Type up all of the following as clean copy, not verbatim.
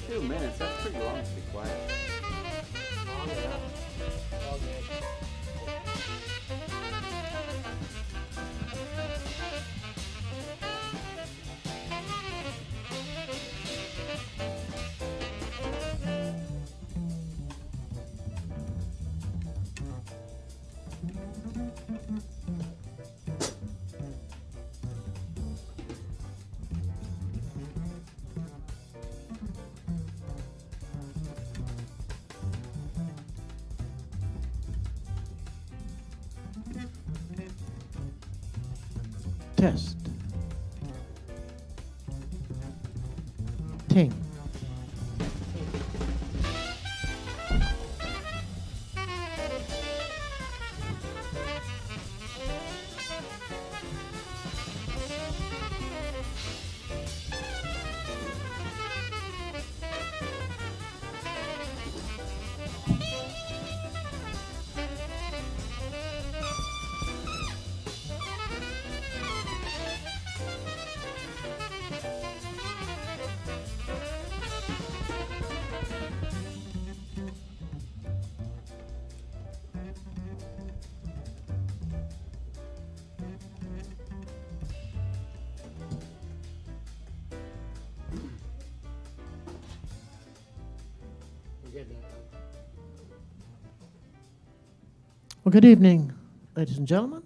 2 minutes, that's pretty long to be quiet. Long enough. All good. Test. Ting. We're good now. Well, good evening, ladies and gentlemen.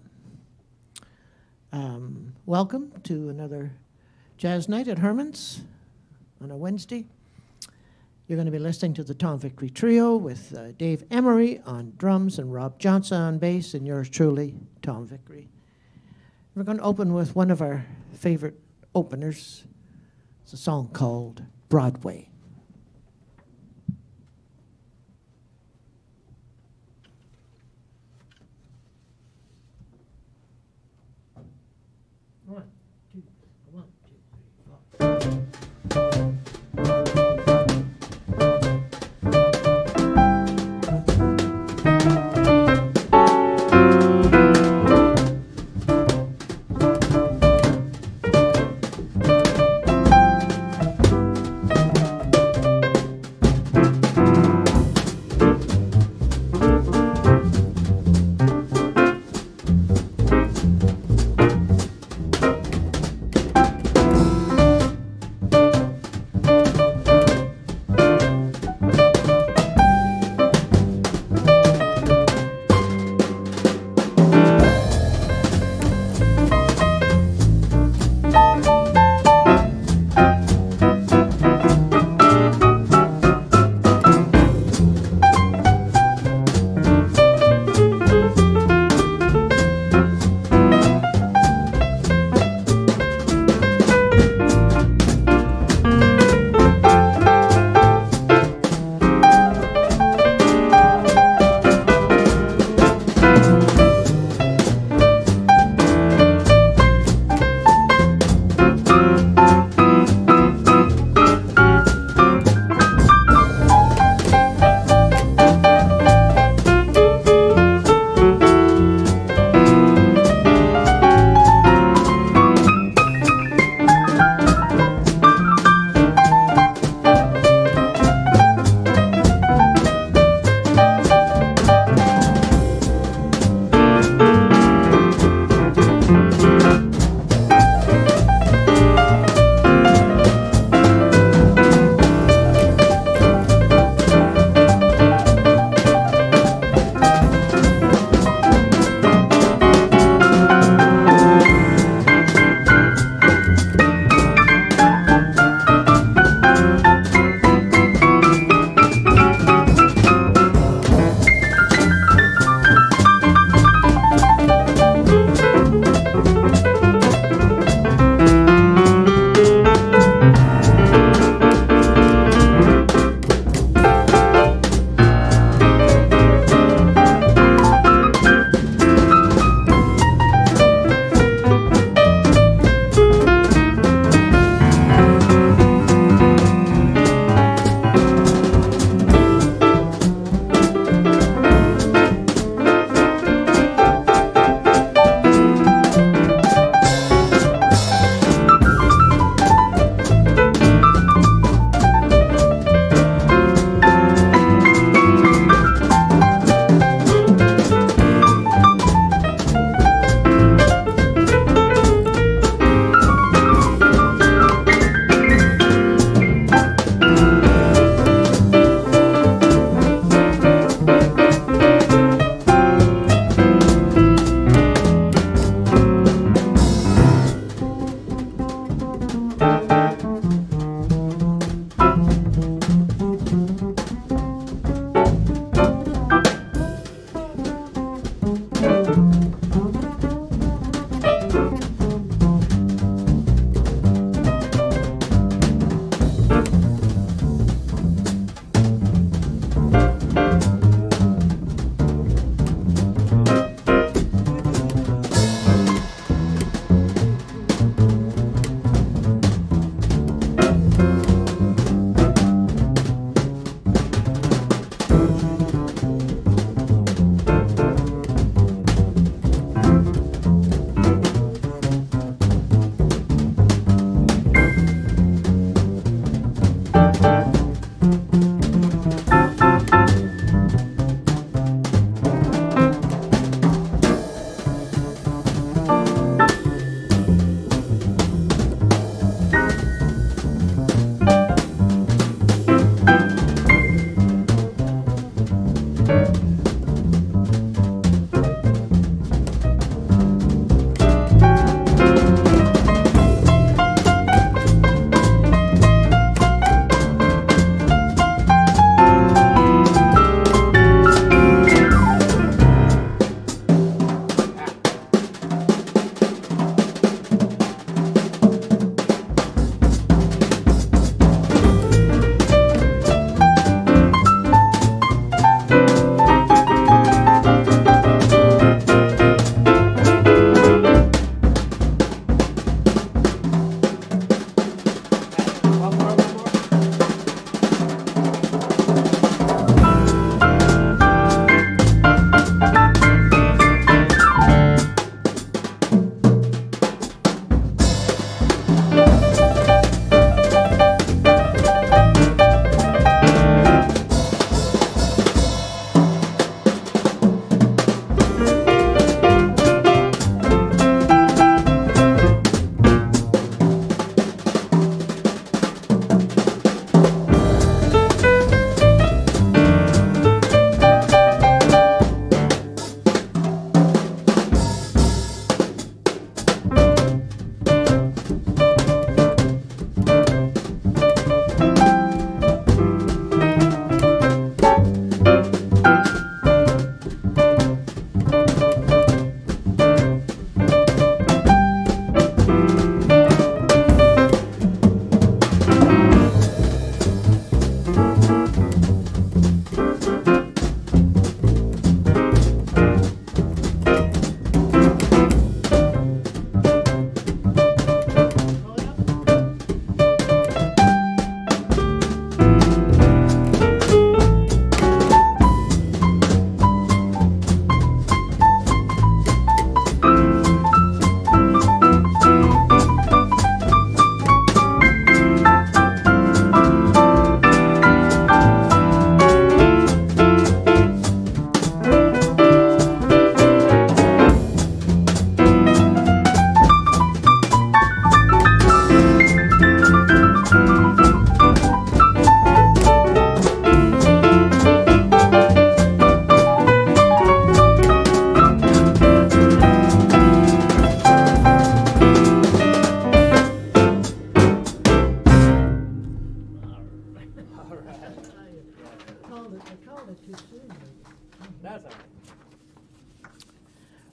Welcome to another jazz night at Herman's on a Wednesday. You're going to be listening to the Tom Vickery Trio with Dave Emery on drums and Rob Johnson on bass, and yours truly, Tom Vickery. We're going to open with one of our favorite openers. It's a song called Broadway. One, two, one, two, three, four.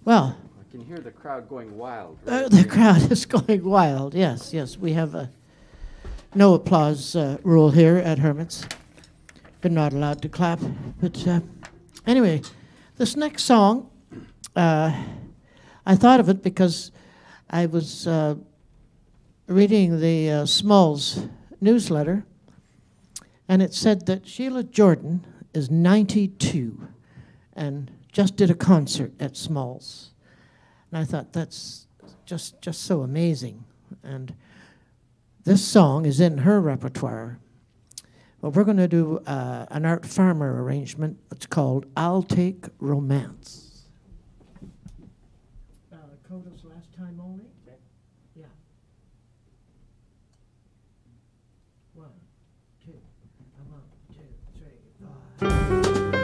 Well, I can hear the crowd going wild. the crowd is going wild. Yes, yes. We have a no applause rule here at Hermits. We're not allowed to clap. But anyway, this next song, I thought of it because I was reading the Smalls newsletter, and it said that Sheila Jordan is 92 and just did a concert at Smalls. And I thought, that's just so amazing. And this song is in her repertoire. Well, we're going to do an Art Farmer arrangement. It's called I'll Take Romance. Coda's last time only? Yeah. 1, 2, 1, 2, 3, 4.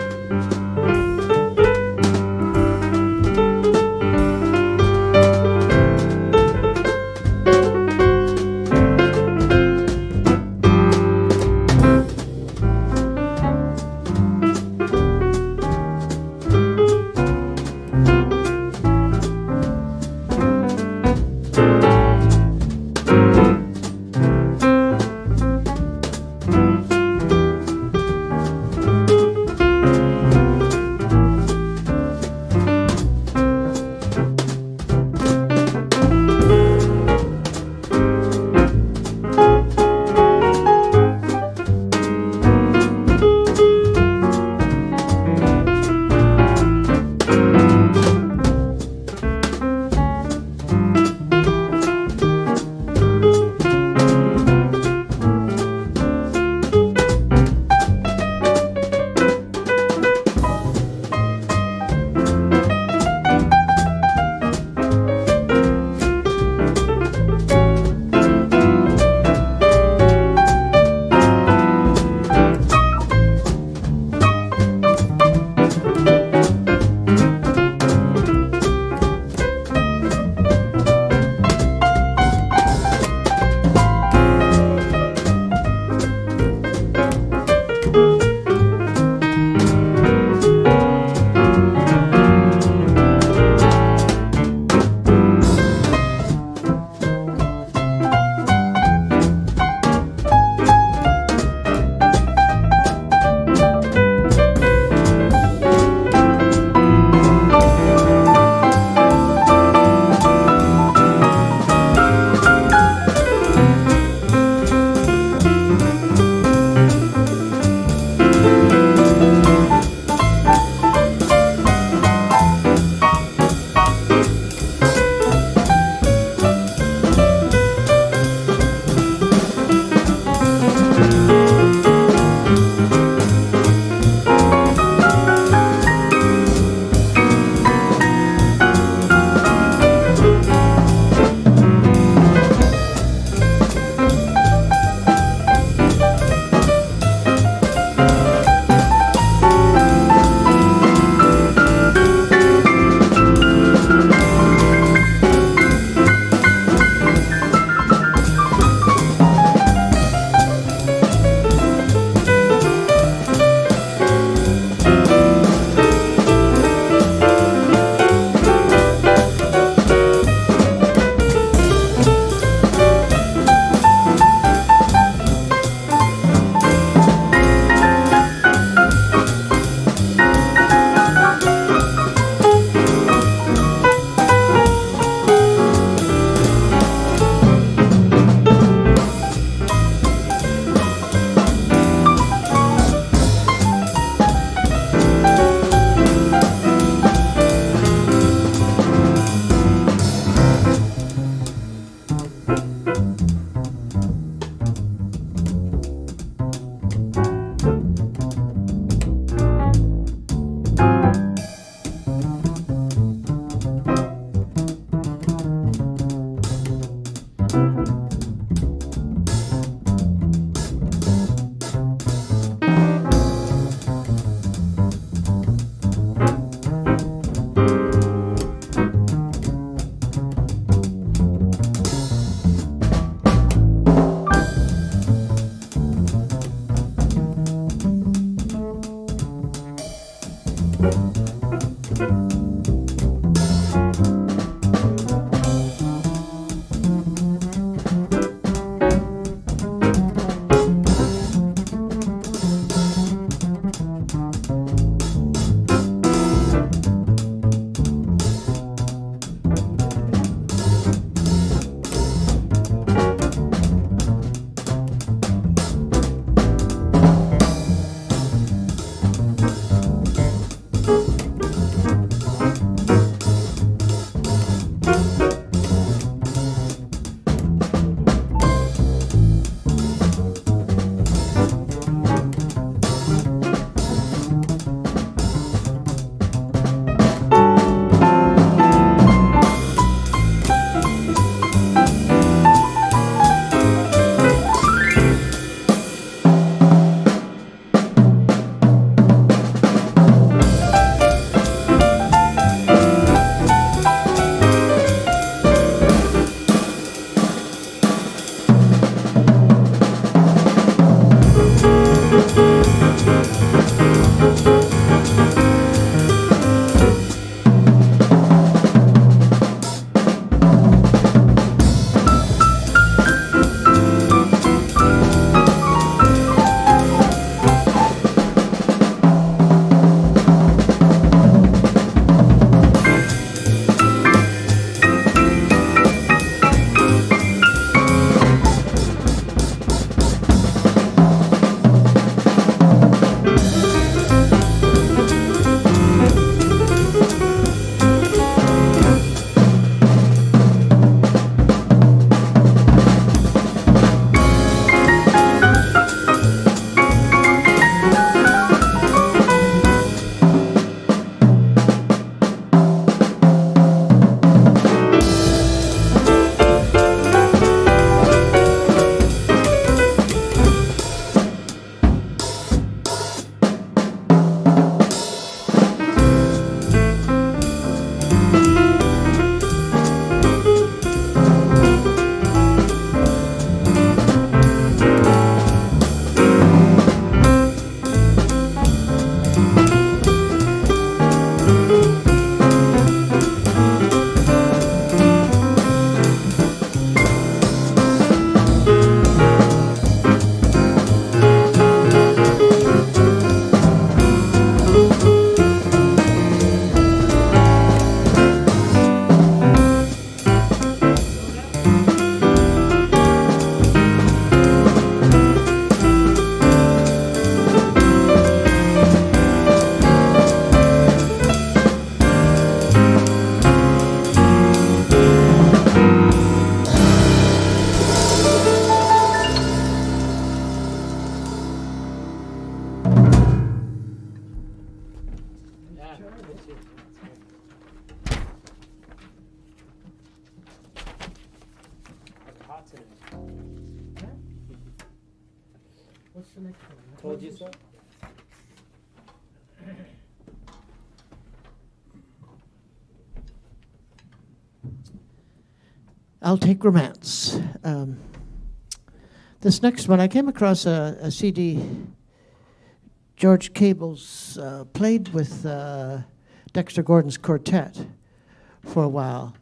What's the next one? Told you so? I'll take romance. This next one, I came across a CD George Cable's played with Dexter Gordon's quartet for a while.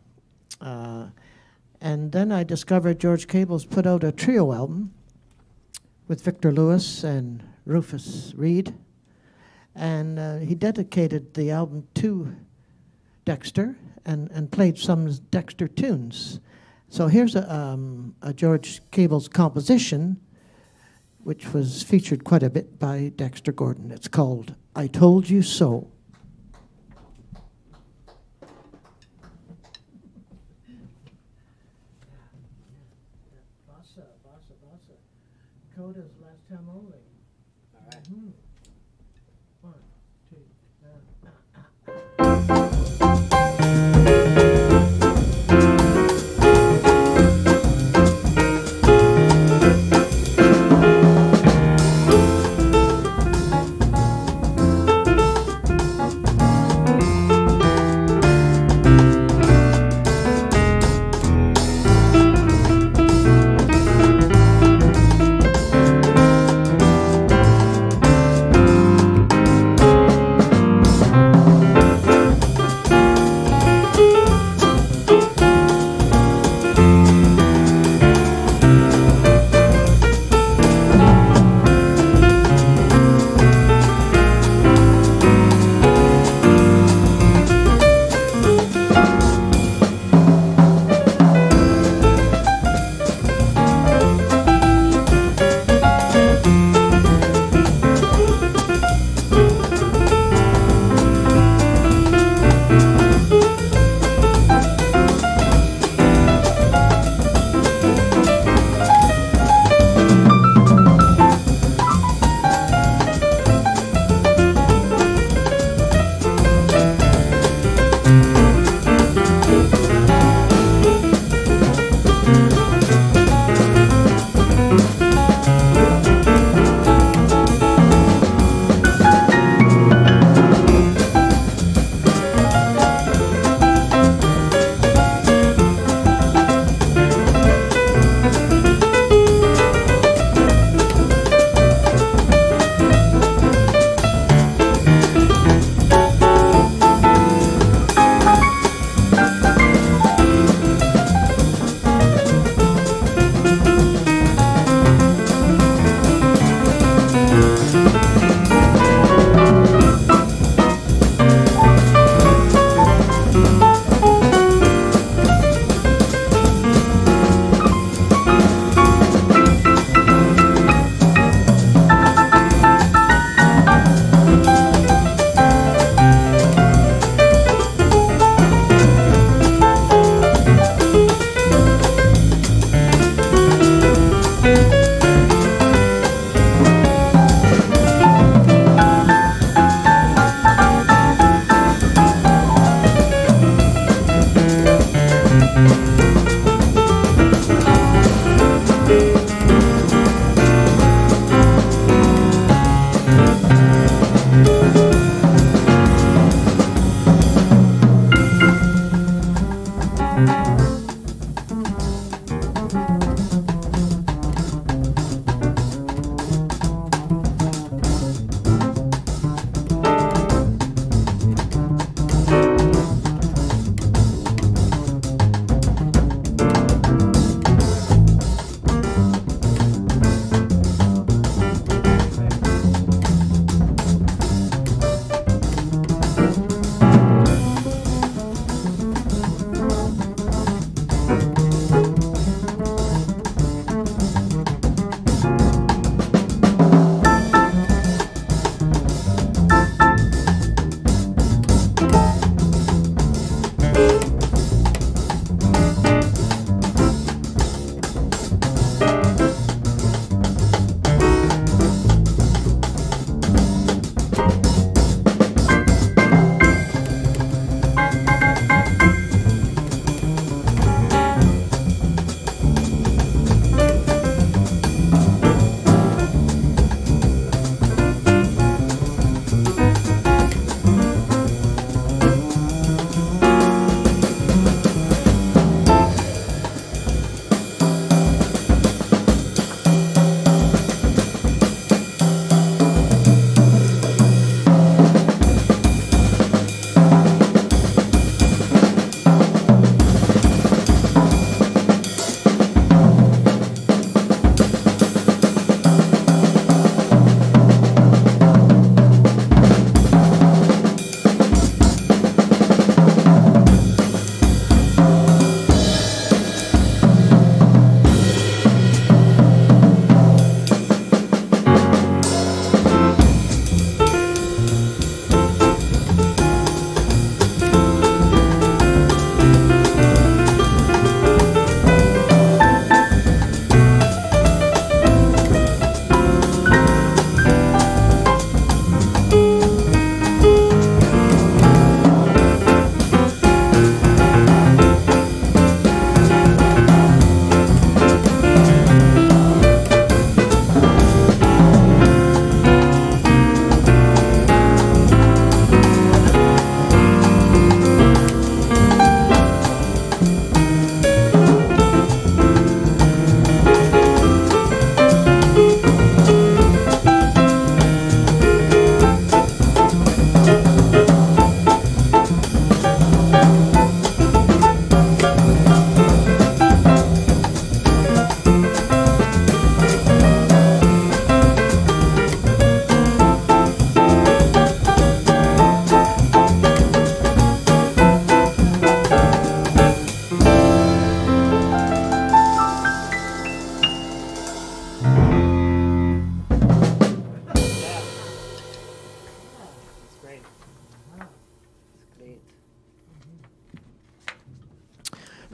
And then I discovered George Cable's put out a trio album with Victor Lewis and Rufus Reid. And he dedicated the album to Dexter and played some Dexter tunes. So here's a George Cable's composition, which was featured quite a bit by Dexter Gordon. It's called I Told You So. Bossa, bossa, bossa. Coda's last time only. All right. Mm-hmm. 1, 2,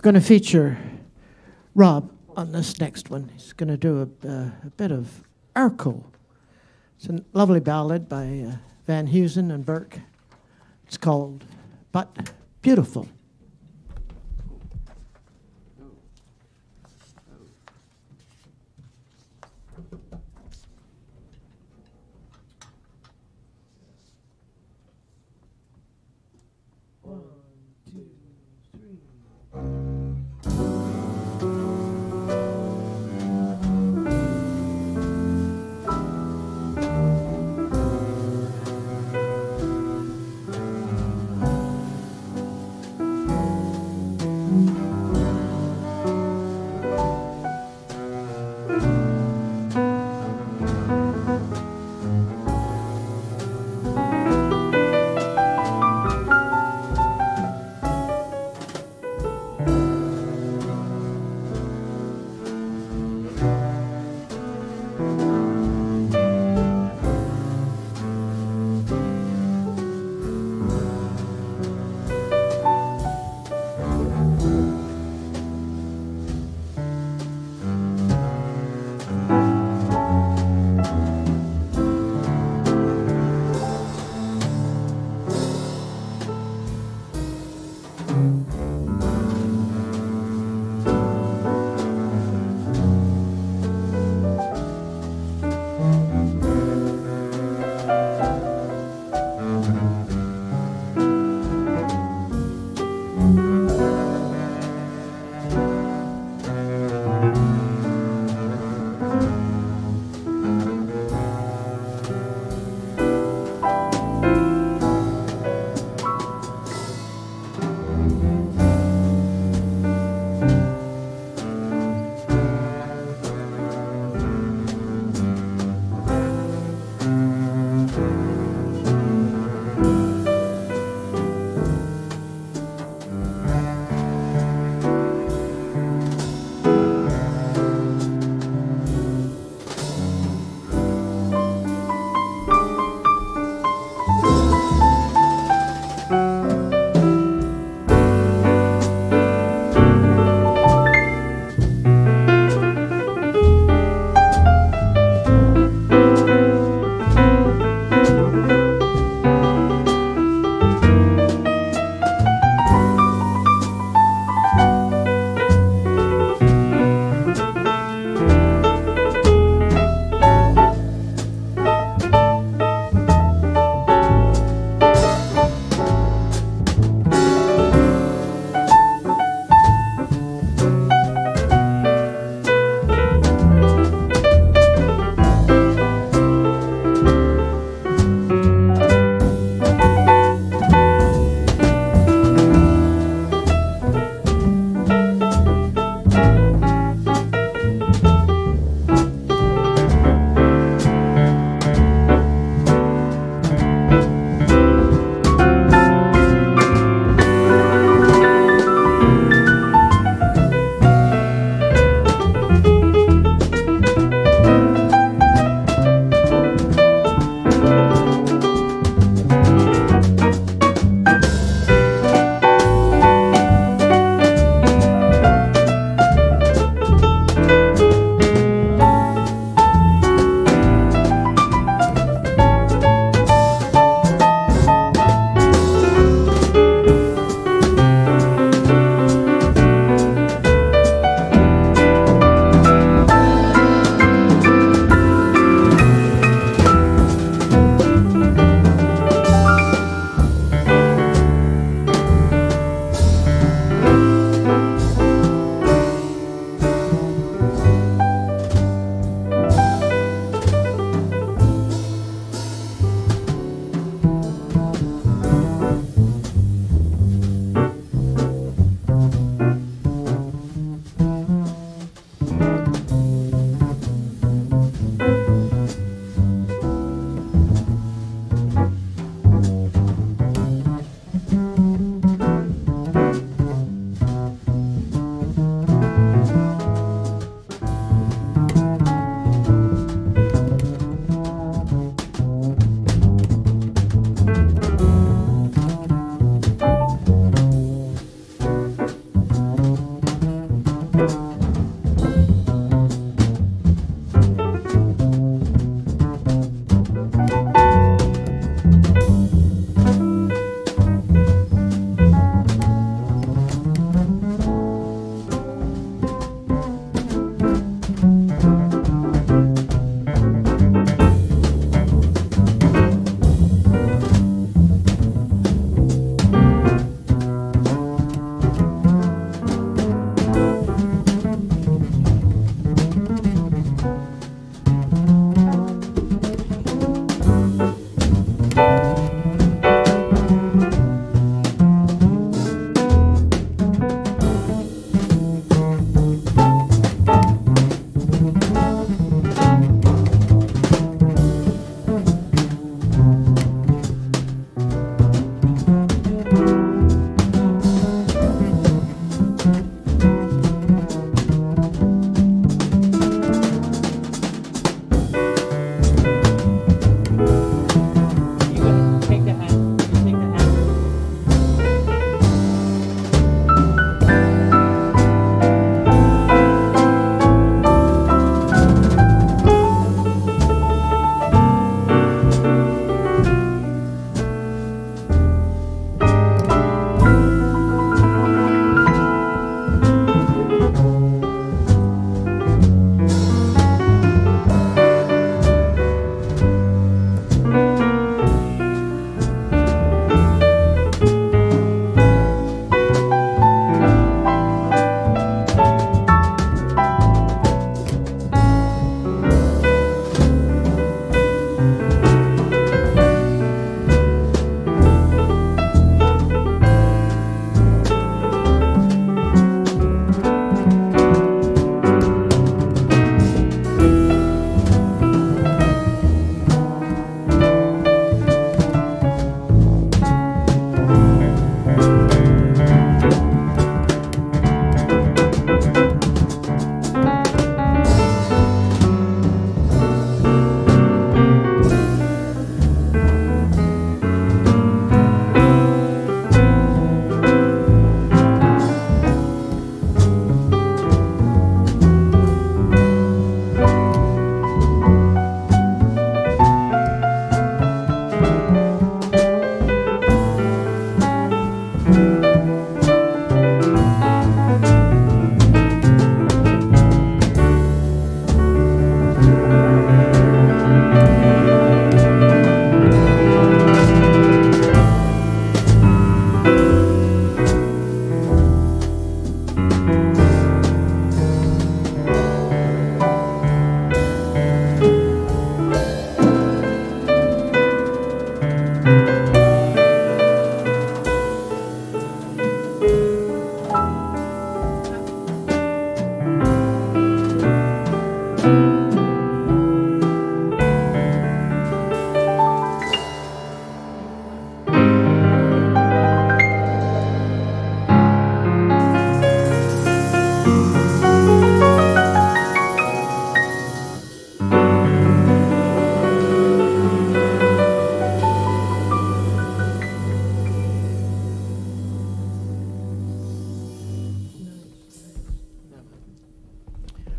going to feature Rob on this next one. He's going to do a bit of Arco. It's a lovely ballad by Van Heusen and Burke. It's called But Beautiful.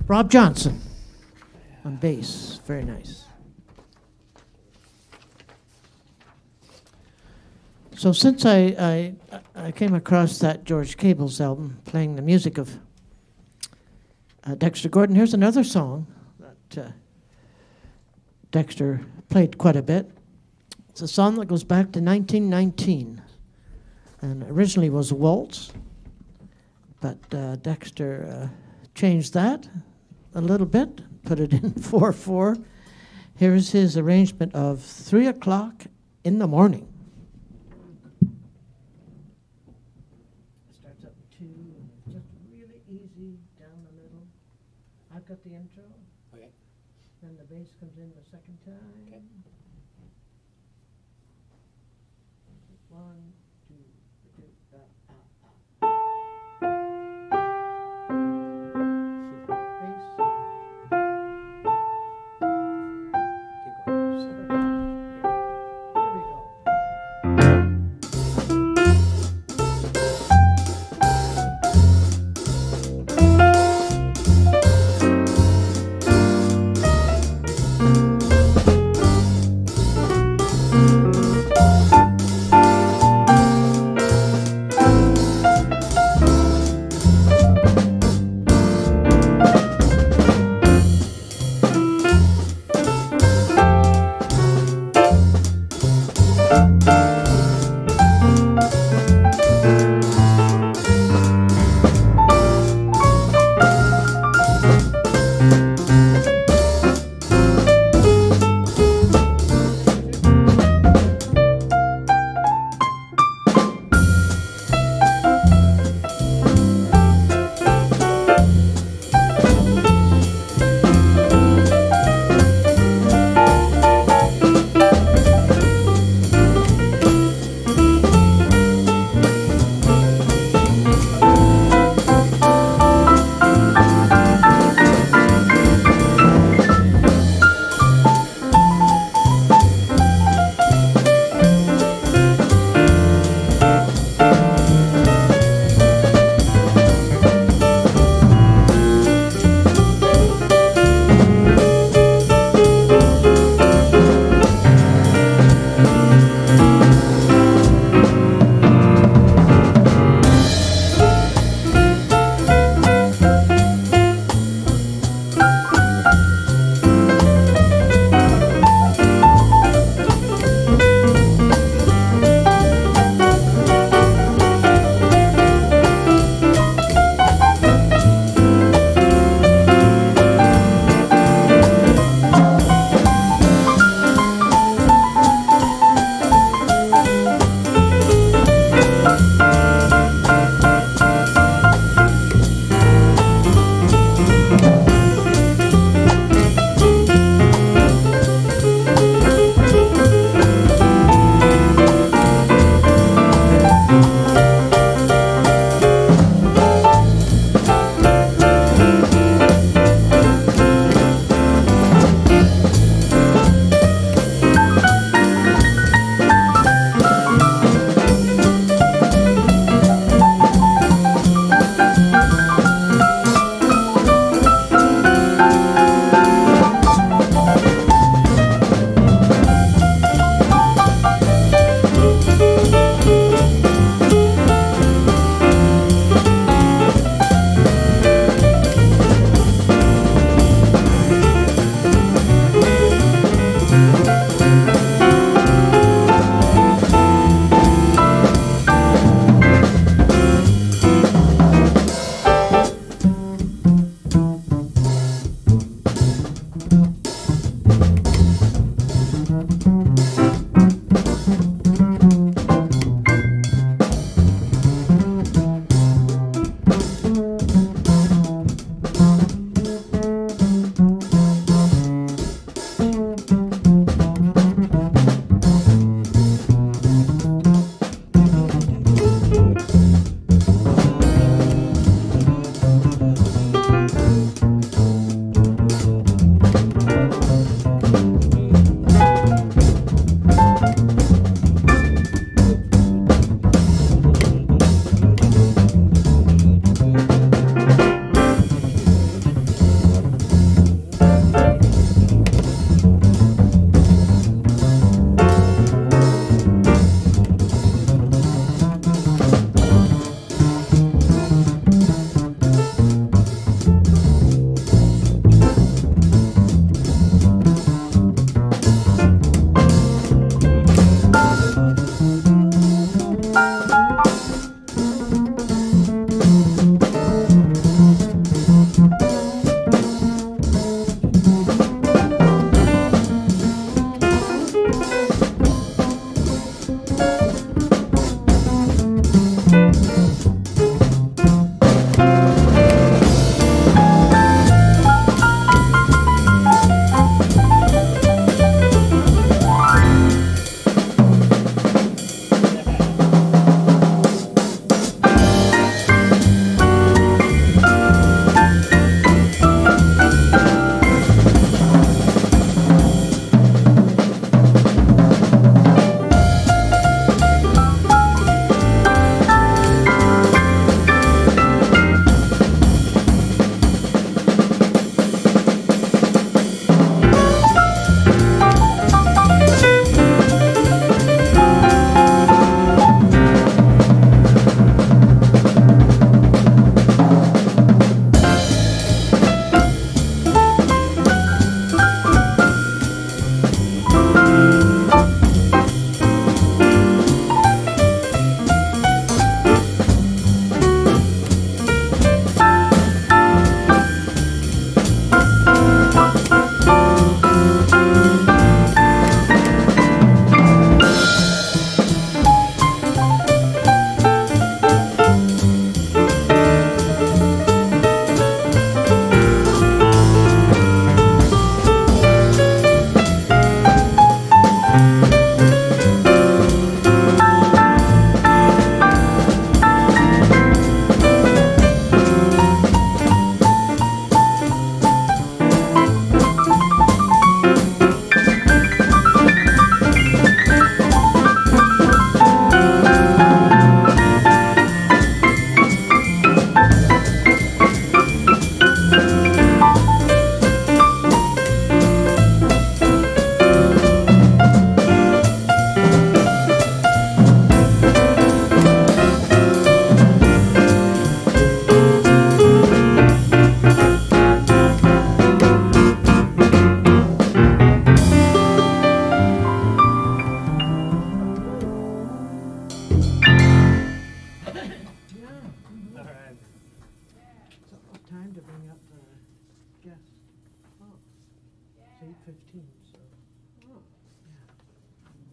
Rob Johnson on bass. Very nice. So since I came across that George Cable's album playing the music of Dexter Gordon, here's another song that Dexter played quite a bit. It's a song that goes back to 1919 and originally was a waltz, but Dexter changed that a little bit, put it in 4/4. Here's his arrangement of 3 o'clock in the morning. Starts up 2, and it's just really easy down the middle. I've got the intro. Okay. Then the bass comes in the second time. Okay. 1, 2, 3, bass. Keep going. Here we go.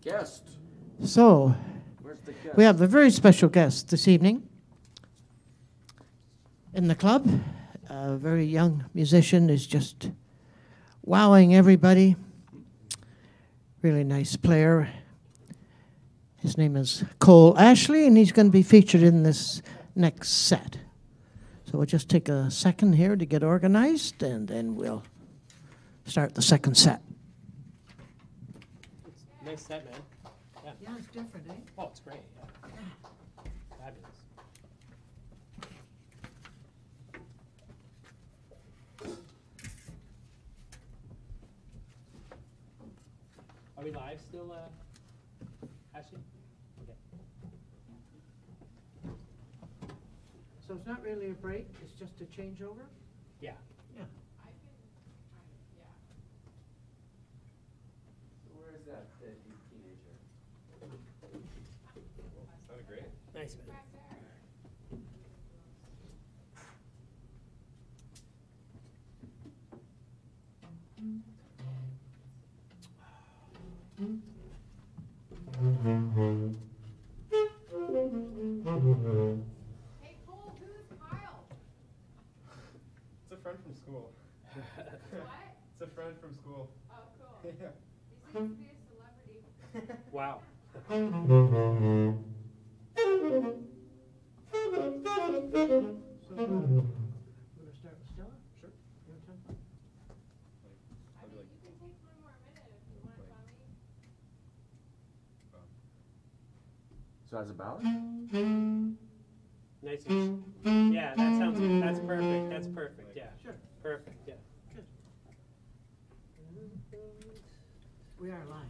Guest. So, Where's the guest? we have a very special guest this evening in the club. A very young musician is just wowing everybody. Really nice player. His name is Cole Ashley, and he's going to be featured in this next set. So we'll just take a second here to get organized, and then we'll start the second set. Nice set, man. Yeah. Yeah, it's different, eh? Oh, it's great. Yeah. Fabulous. Are we live still, Ashley? Okay. So it's not really a break, it's just a changeover? Yeah. Yeah. Where is that teenager? Sounded great. Nice, man. Hey Cole, who's Kyle? It's a friend from school. What? It's a friend from school. Oh, cool. Yeah. He seems to be a celebrity. Wow. So, we're going to start with Stella? Sure. Your turn? I mean, you can take one more minute if you want to tell me. So as a ballad? Nice. Yeah, that sounds, that's perfect. That's perfect. Yeah. Sure. Perfect. Yeah. We are live.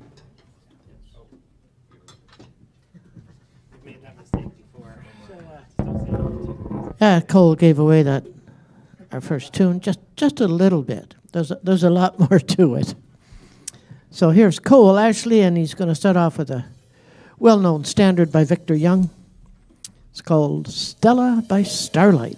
We've made that mistake before. So, Still saying Cole gave away that our first tune just a little bit. There's a lot more to it. So here's Cole Ashley, and he's going to start off with a well-known standard by Victor Young. It's called Stella by Starlight.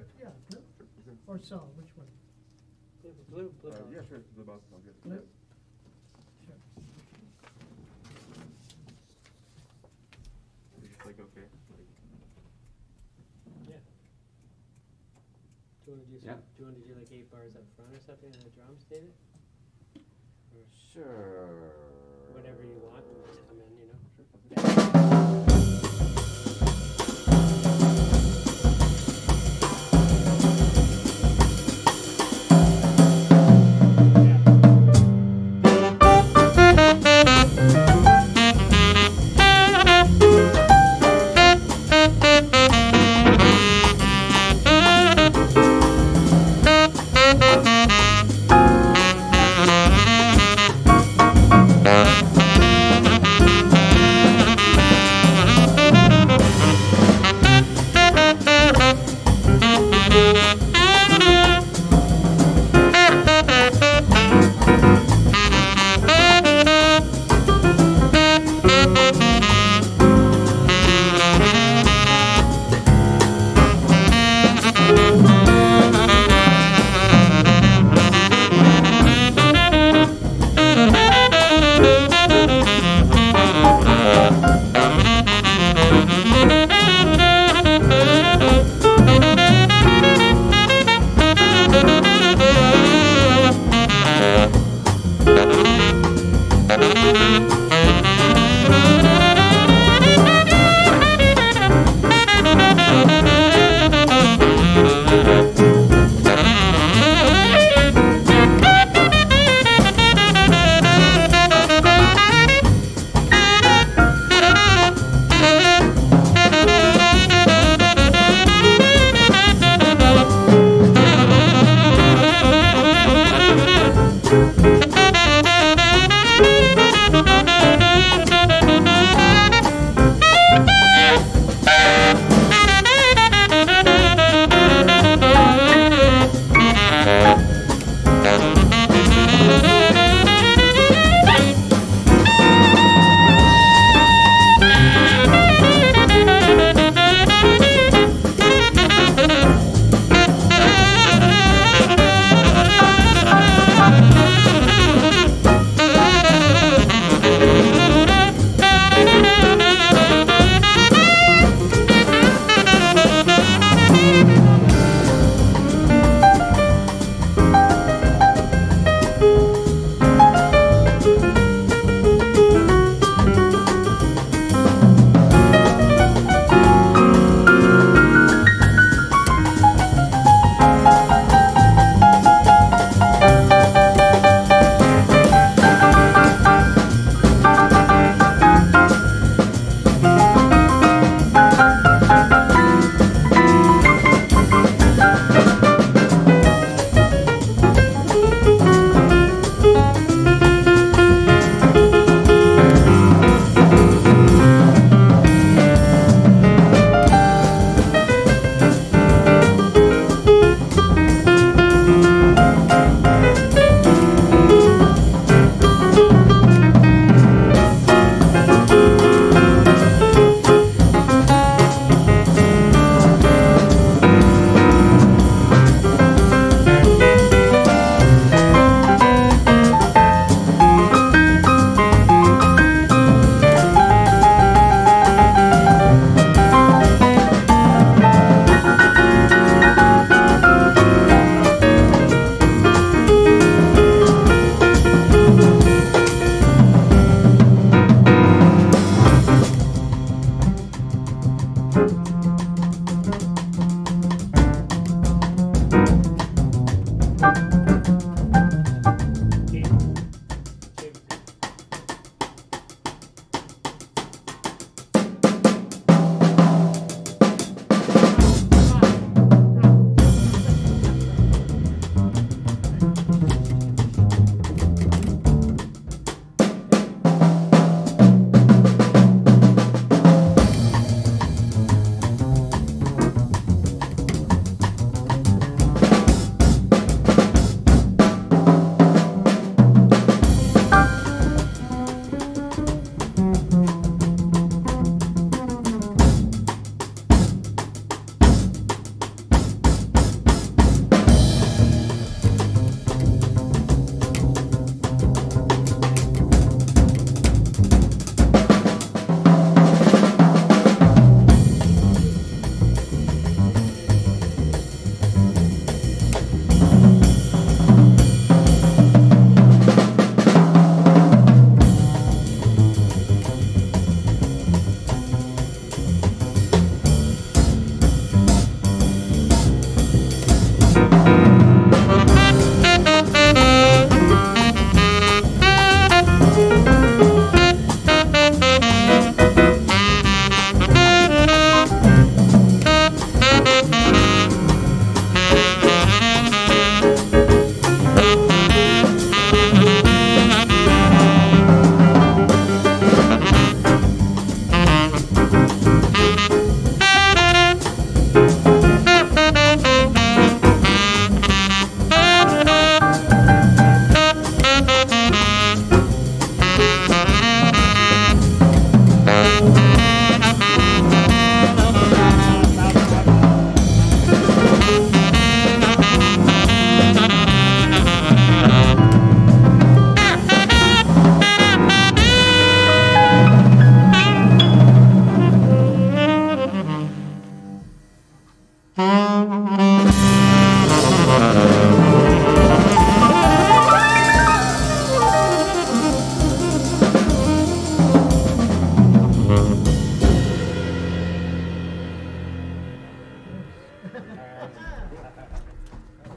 Yeah, blue or song, which one? Yeah, blue, blue. Yeah, sure, the bus, I'll get Blue? it. Sure. It's like, okay, like, Yeah. Do you wanna do Yeah. some, do you wanna do like 8 bars up front or something on the drums, David? Or Sure. whatever you want, I mean, you know.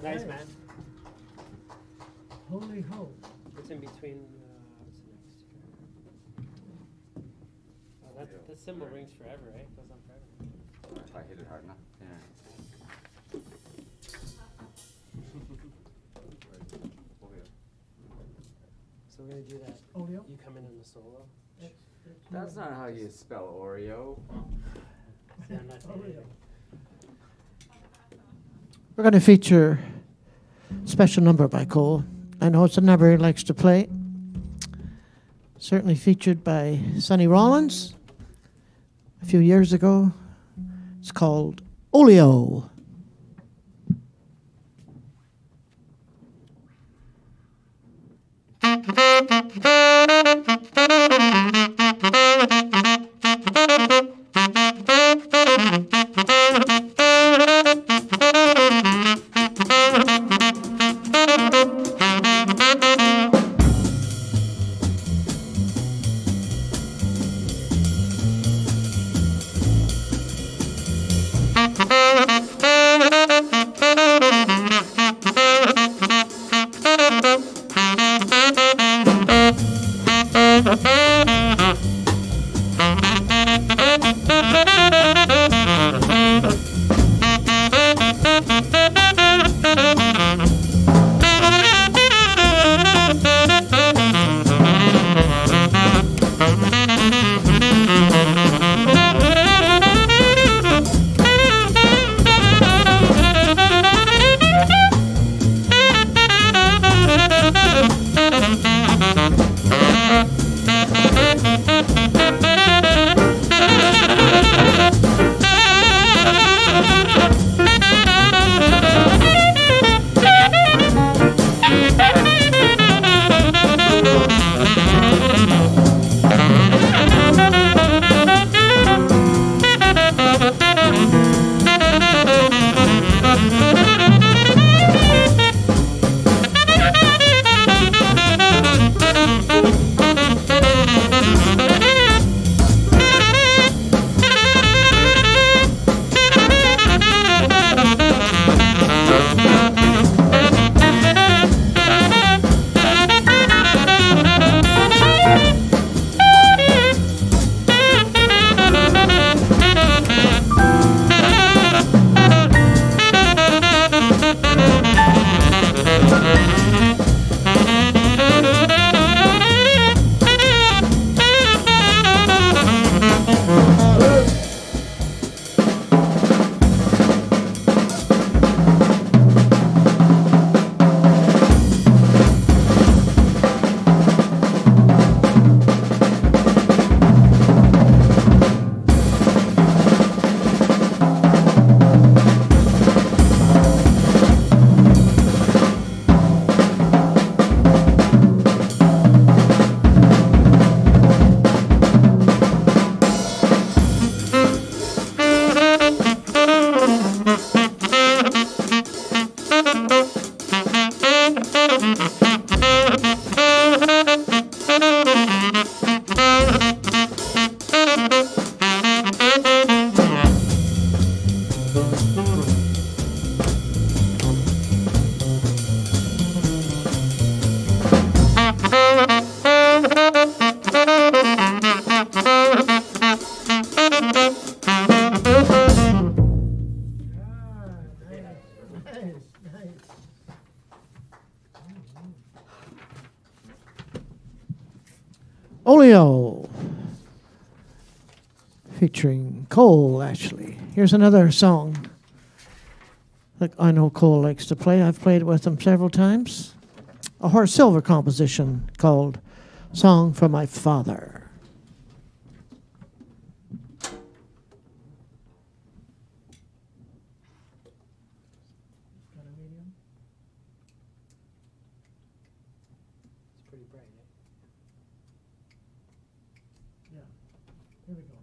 Nice, man. Holy ho. It's in between, what's next here? Oh, that symbol rings forever, right? Goes on forever. If I hit it hard enough. Yeah. So we're gonna do that. Olio? You come in the solo. That's not how you spell Oreo. See, I'm not saying anything. We're going to feature a special number by Cole. I know it's a number he likes to play. Certainly featured by Sonny Rollins a few years ago. It's called Olio. Olio, featuring Cole, actually. Here's another song that I know Cole likes to play. I've played with him several times. A Horace Silver composition called Song for My Father. It's pretty bright, eh? Yeah, here we go.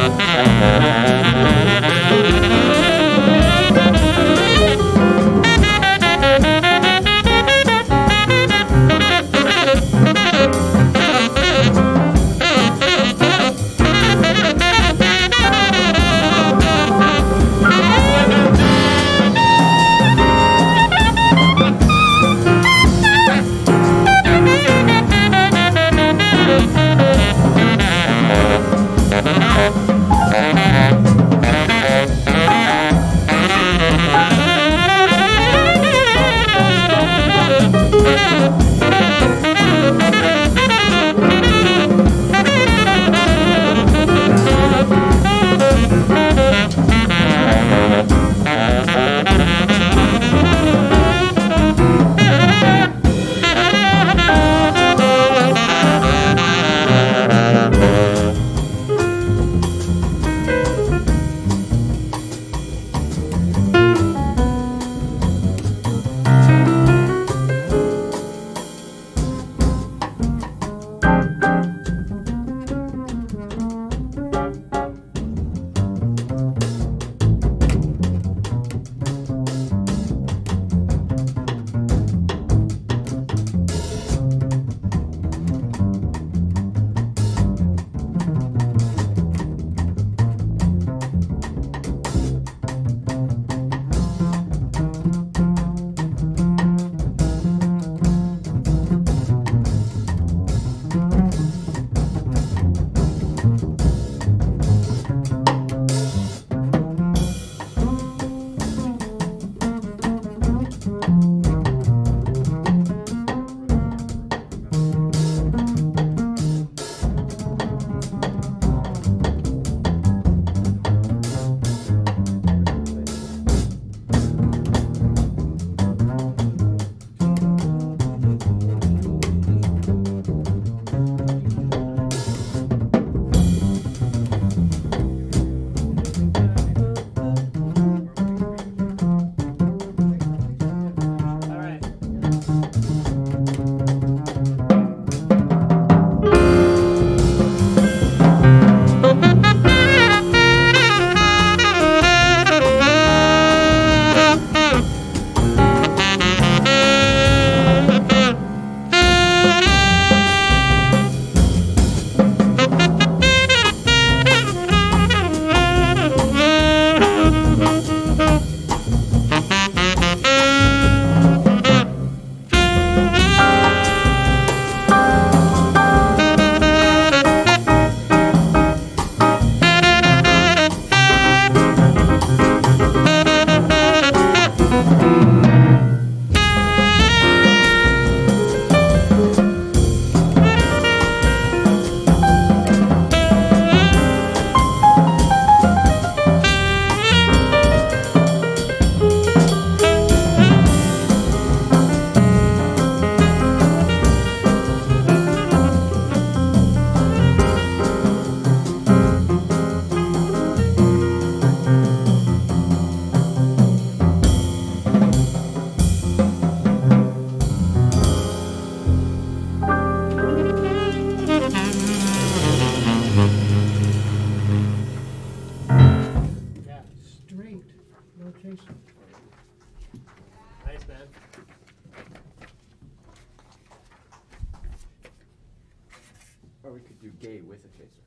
Or we could do gay with a chaser.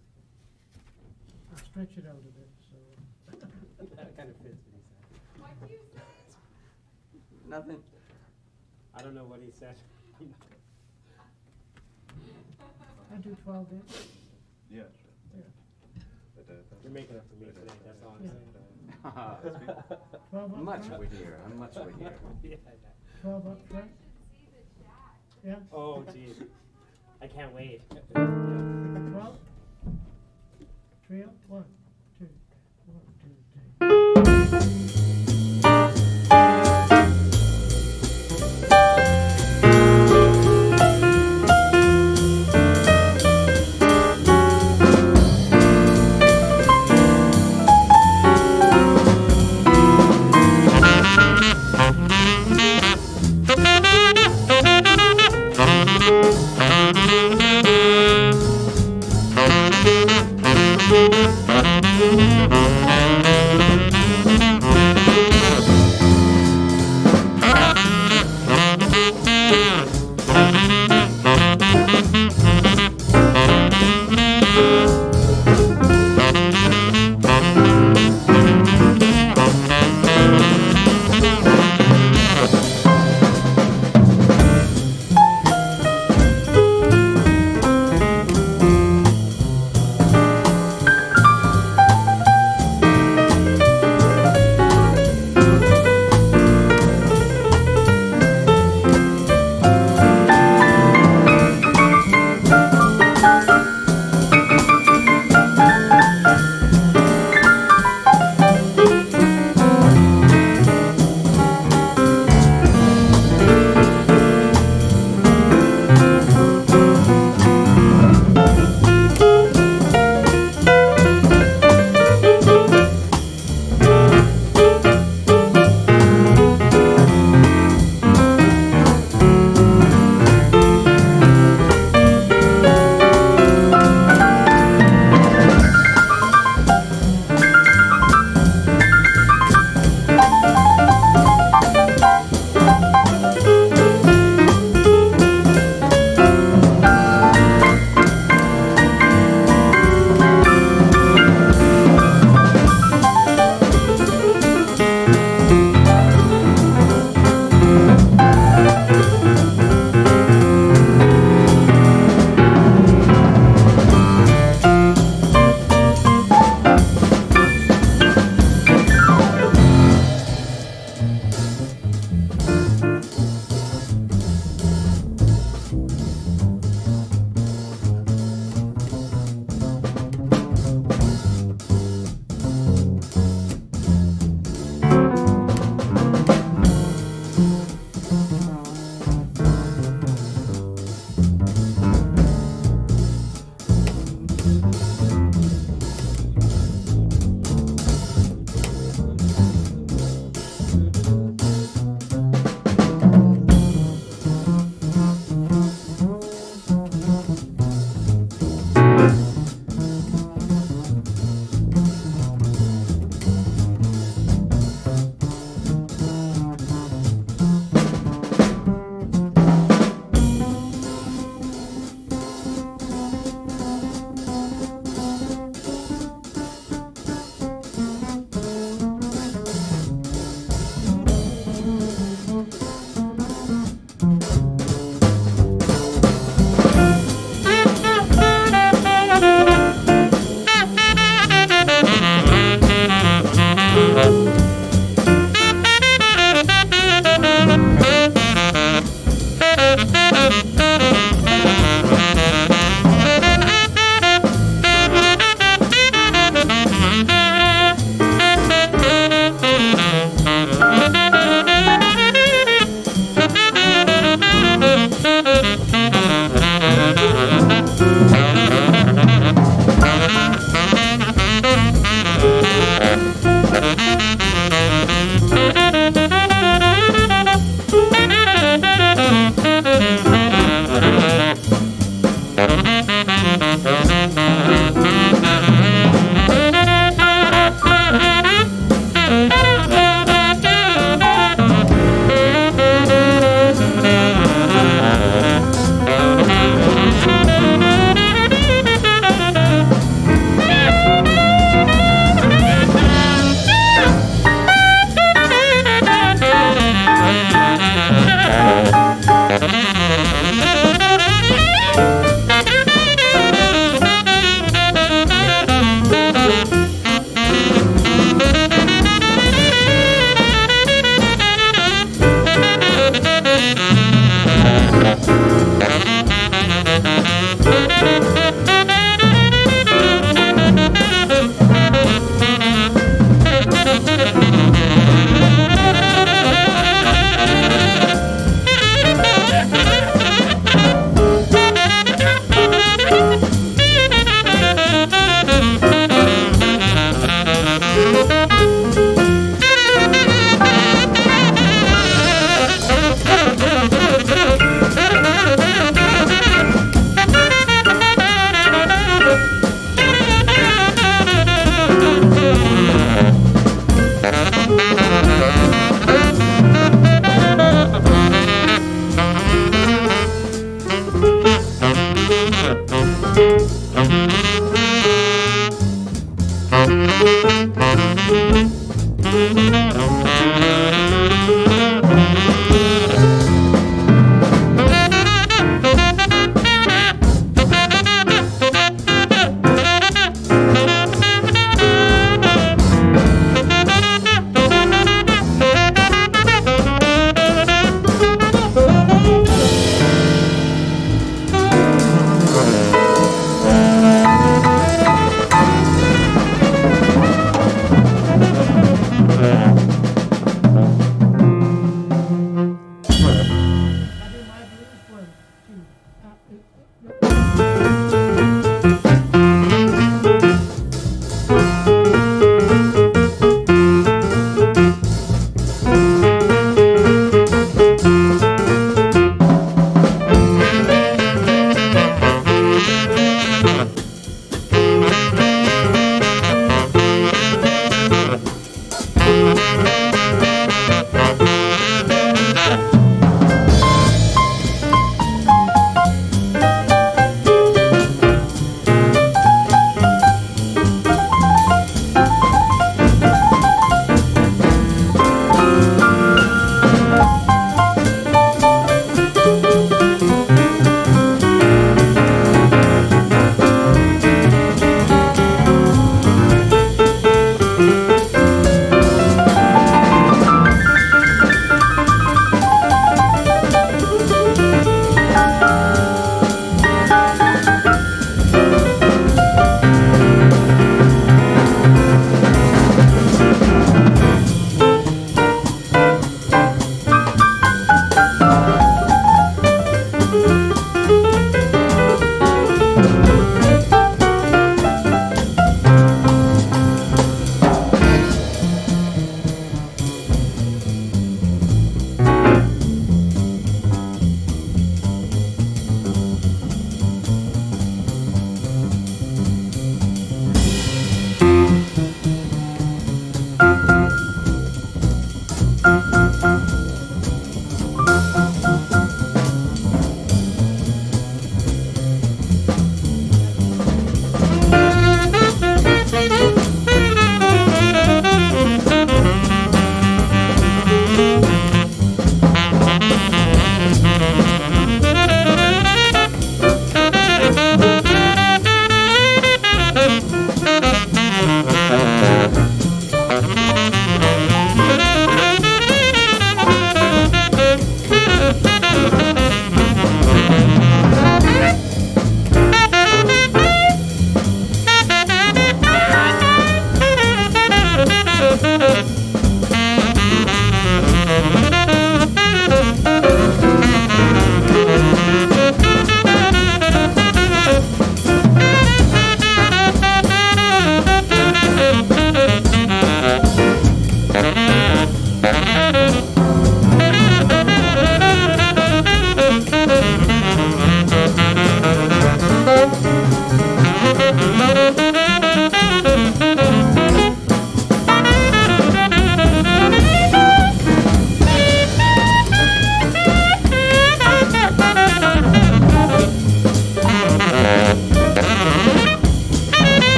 I'll stretch it out a bit, so. That kind of fits what he said. What do you say? Nothing. I don't know what he said. I do 12 inch. Yeah, sure. Yeah. But, You're making up for me today, that's all I'm Yeah. saying. 12 up Much front. wittier. I'm much wittier. Yeah, 12 up front. Yeah. oh, geez. I can't wait. 12. Trio. 1, 2, 1, 2, 3. Thank you.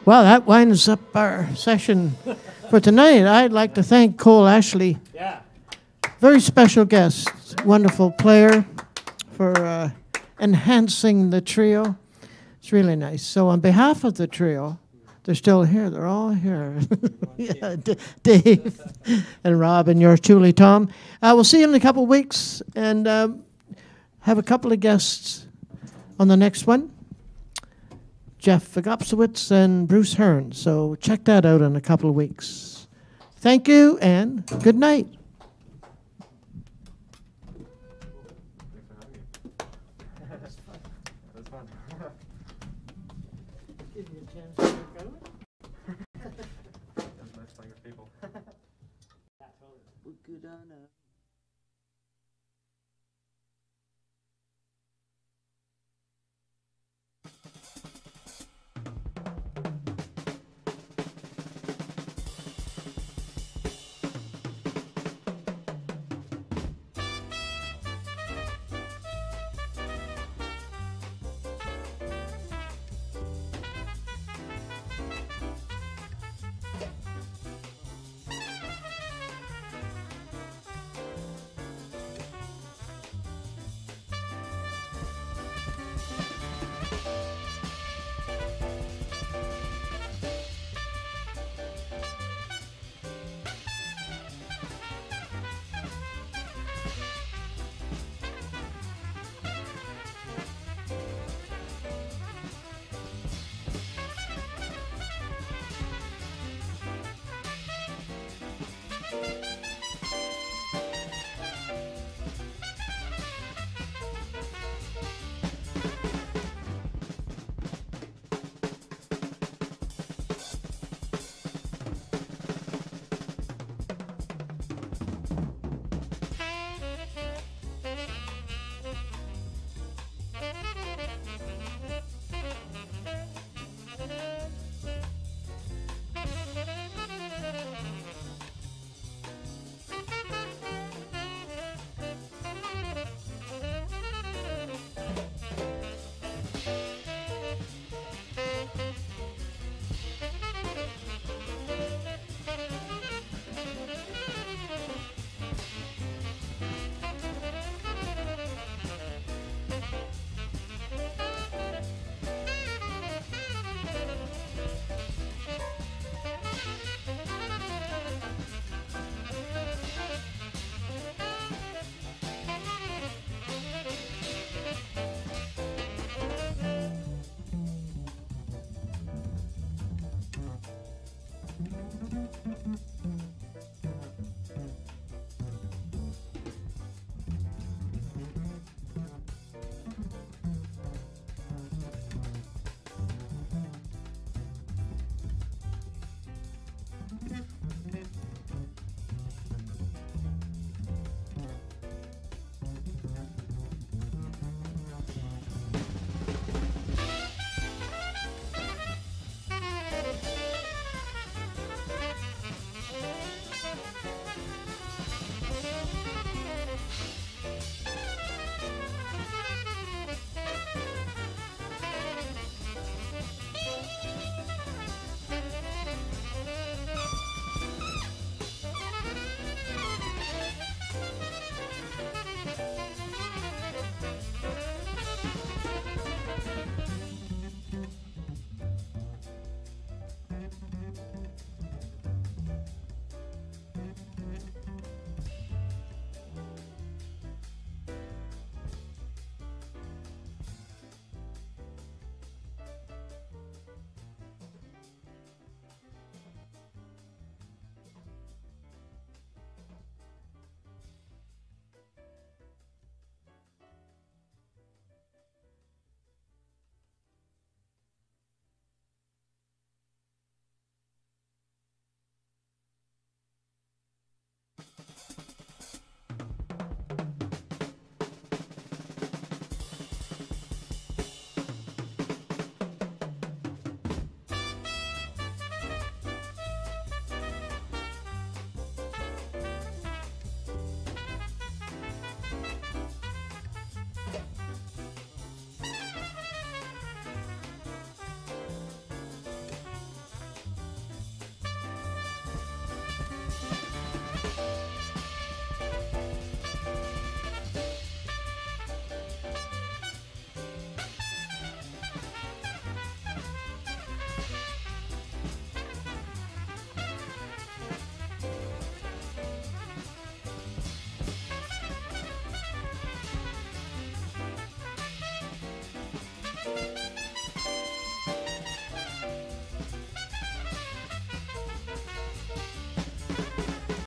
Well, that winds up our session for tonight. I'd like to thank Cole Ashley, Yeah. very special guest, wonderful player, for enhancing the trio. It's really nice. So on behalf of the trio, they're still here. They're all here. Yeah, Dave and Rob and yours truly, Tom. We'll see you in a couple of weeks and have a couple of guests on the next one. Jeff Vigopsowitz and Bruce Hearn. So check that out in a couple of weeks. Thank you and good night. Thanks for having me. That's fun. That was nice playing with people. Mm-hmm.